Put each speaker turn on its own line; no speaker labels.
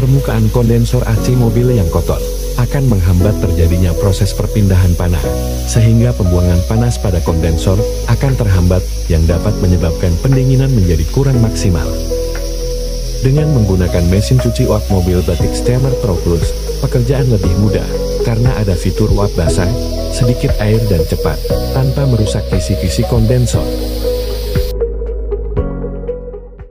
Permukaan kondensor AC mobil yang kotor akan menghambat terjadinya proses perpindahan panah, sehingga pembuangan panas pada kondensor akan terhambat yang dapat menyebabkan pendinginan menjadi kurang maksimal. Dengan menggunakan mesin cuci uap mobil Batik Steamer Pro Plus, pekerjaan lebih mudah karena ada fitur uap basah, sedikit air dan cepat, tanpa merusak kisi-kisi kondensor.